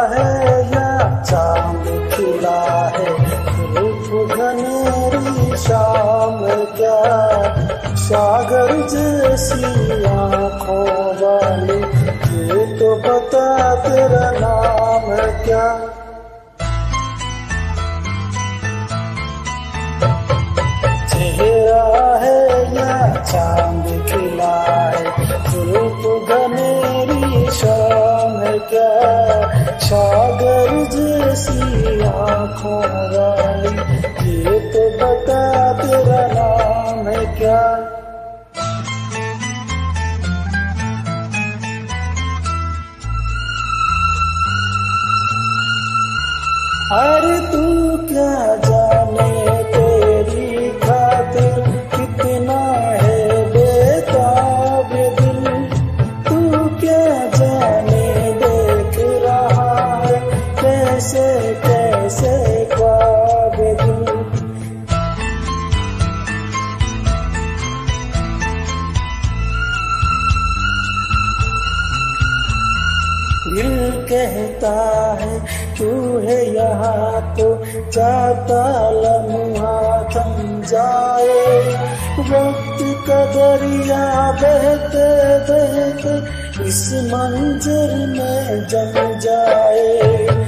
है या चांद खिला है, धूप घनेरी शाम क्या, सागर जैसी आँखों वाली, ये तो बता तेरा नाम क्या। चेहरा है या चांद खिला है, धूप घनेरी शाम क्या, सागर जैसी आँखों वाली, ये तो बता तेरा नाम है क्या। अरे तू क्या जाने तेरी खातिर कितना है बेताब दिल, तू क्या जाने देख रहा है कैसे कैसे ख्वाब दिल। दिल कहता है तू है यहाँ तो चाहता लम्हा थम जाए, वक्त का दरिया बहते बहते इस मंजर में जम जाए।